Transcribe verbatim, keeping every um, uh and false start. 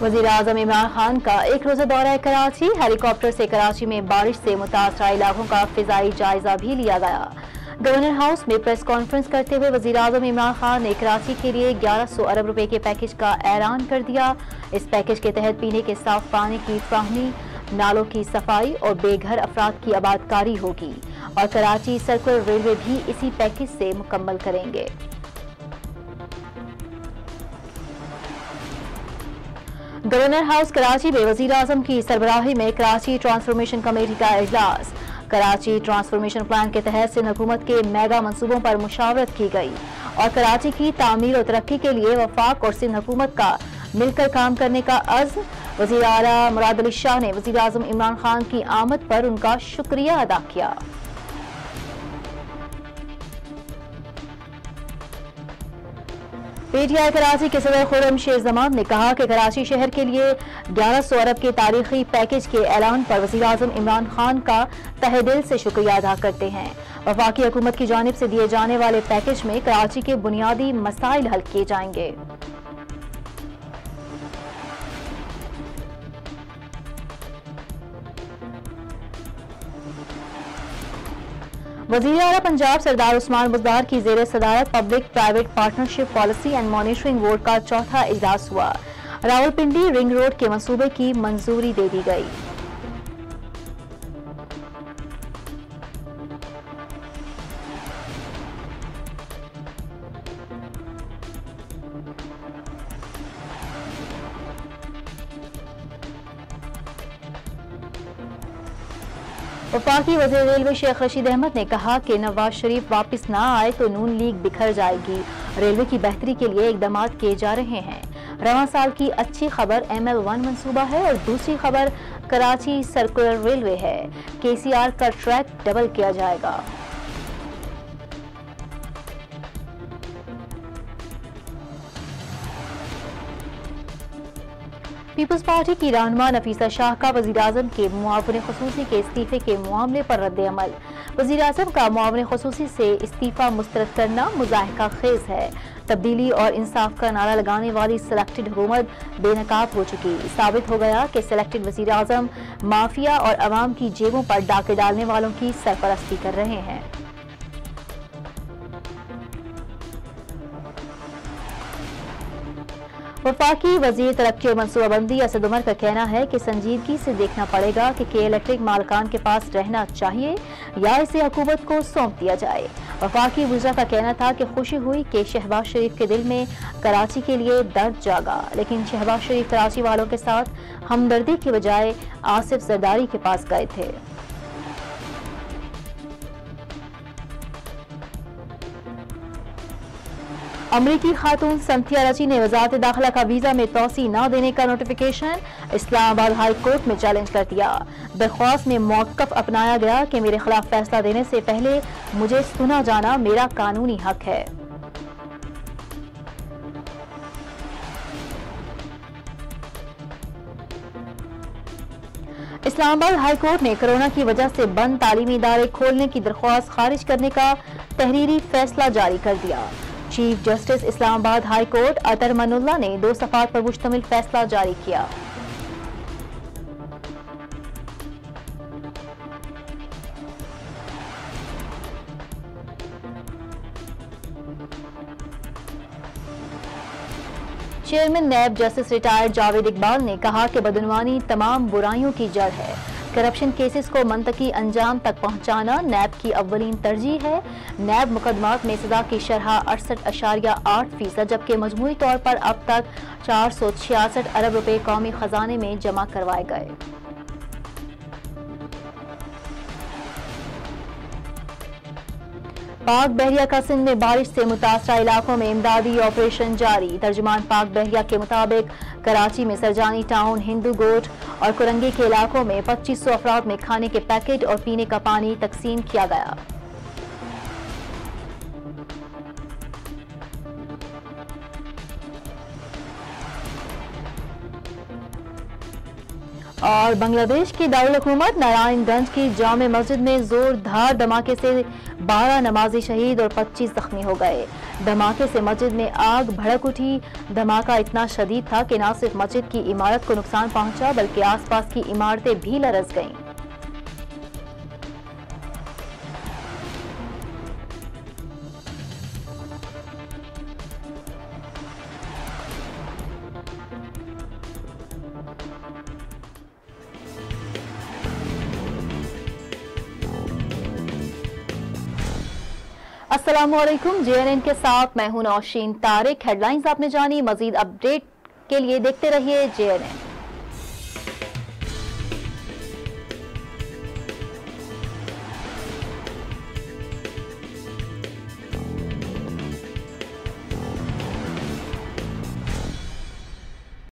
वज़ीर आज़म इमरान खान का एक रोज़ा दौरा कराची। हेलीकॉप्टर से कराची में बारिश से मुतासरा इलाकों का फिजाई जायजा भी लिया गया। गवर्नर हाउस में प्रेस कॉन्फ्रेंस करते हुए वज़ीर आज़म इमरान खान ने कराची के लिए ग्यारह सौ अरब रुपए के पैकेज का ऐलान कर दिया। इस पैकेज के तहत पीने के साफ पानी की फ्राहमी, नालों की सफाई और बेघर अफराद की आबादकारी होगी और कराची सर्कुलर रेलवे भी इसी पैकेज से मुकम्मल करेंगे। गवर्नर हाउस कराची में वज़ीर आज़म की सरबराही में कराची ट्रांसफॉर्मेशन कमेटी का इजलास। कराची ट्रांसफॉर्मेशन प्लान के तहत सिंध हुकूमत के मेगा मंसूबों पर मुशावरत की गई और कराची की तामीर और तरक्की के लिए वफाक और सिंध हुकूमत का मिलकर काम करने का अज़्म। वज़ीर आला मुराद अली शाह ने वज़ीर आज़म इमरान खान की आमद पर उनका शुक्रिया अदा किया। पीटीआई कराची के सदर खुर्रम शेर जमान ने कहा कि कराची शहर के लिए ग्यारह सौ अरब के तारीखी पैकेज के ऐलान पर वज़ीर आज़म इमरान खान का तहे दिल से शुक्रिया अदा करते हैं। वफाकी हुकूमत की जानिब से दिए जाने वाले पैकेज में कराची के बुनियादी मसाइल हल किए जाएंगे। वज़ीर आला पंजाब सरदार उस्मान बुज़दार की ज़ेर सदारत public private partnership policy and monitoring board का चौथा इजलास हुआ। रावलपिंडी रिंग रोड के मंसूबे की मंजूरी दे दी गई। वफाकी वज़ीर रेलवे शेख रशीद अहमद ने कहा कि नवाज शरीफ वापस ना आए तो नून लीग बिखर जाएगी। रेलवे की बेहतरी के लिए इकदाम किए जा रहे हैं। रवां साल की अच्छी खबर एम एल वन मंसूबा है और दूसरी खबर कराची सर्कुलर रेलवे है। के सी आर का ट्रैक डबल किया जाएगा। पीपल्स पार्टी की रहनुमा नफीसा शाह का वज़ीर आज़म के मुआविन ख़ुसूसी के इस्तीफे के मामले पर रद्द अमल। वज़ीर आज़म का मुआविन ख़ुसूसी से इस्तीफा मुस्तरद करना मुज़ाहिका खेज है। तब्दीली और इंसाफ का नारा लगाने वाली सिलेक्टेड हुकूमत बेनकाब हो चुकी। साबित हो गया कि सिलेक्टेड वज़ीर आज़म माफिया और अवाम की जेबों पर डाके डालने वालों की सरपरस्ती कर रहे हैं। वफाकी वज़ीर तरक्की और मनसूबाबंदी असद उमर का कहना है कि संजीदगी से देखना पड़ेगा कि के इलेक्ट्रिक मालकान के पास रहना चाहिए या इसे हुकूमत को सौंप दिया जाए। वफाकी वज़ीर का कहना था कि खुशी हुई कि शहबाज शरीफ के दिल में कराची के लिए दर्द जागा, लेकिन शहबाज शरीफ कराची वालों के साथ हमदर्दी के बजाय आसिफ जरदारी के पास गए थे। अमरीकी खातून संथिया रची ने वजारत दाखिला का वीजा में तोसी न देने का नोटिफिकेशन इस्लामाबाद हाई कोर्ट में चैलेंज कर दिया। दरख्वास्त में मौक़िफ़ अपनाया गया कि मेरे खिलाफ फैसला देने से पहले मुझे सुना जाना मेरा कानूनी हक है। इस्लामाबाद हाई कोर्ट ने कोरोना की वजह से बंद तालीमी इदारे खोलने की दरख्वास्त खारिज करने का तहरीरी फैसला जारी कर दिया। Chief justice Islamabad high court Athar Minallah ने दो सफ़ात पर मुश्तमिल फैसला जारी किया। Chairman NAB justice retired Javed Iqbal ने कहा कि बदनवानी तमाम बुराइयों की जड़ है। करप्शन केसेस को मंतकी अंजाम तक पहुंचाना नैब की अव्वलीन तरजीह है। नैब मुकदमात में सजा की शरह अड़सठ अशारिया आठ फीसद जबकि मजमूई तौर पर अब तक चार सौ छियासठ अरब रुपए कौमी खजाने में जमा करवाए गए। पाक बहरिया का सिंध में बारिश से मुतासरा इलाकों में इमदादी ऑपरेशन जारी। तर्जुमान पाक बहरिया के मुताबिक कराची में सरजानी टाउन, हिंदू गोट और कुरंगी के इलाकों में पच्चीस सौ अफराद में खाने के पैकेट और पीने का पानी तकसीम किया गया। और बांग्लादेश की दारुल हुकूमत नारायणगंज की जामे मस्जिद में जोरदार धमाके से बारह नमाजी शहीद और पच्चीस जख्मी हो गए। धमाके से मस्जिद में आग भड़क उठी। धमाका इतना शदीद था कि न सिर्फ मस्जिद की इमारत को नुकसान पहुंचा बल्कि आसपास की इमारतें भी लरस गईं। अस्सलामुअलैकुम, जे एन एन के साथ मैं हूं नौशीन तारिक। हेडलाइंस आपने जानी, मजीद अपडेट के लिए देखते रहिए जे एन एन।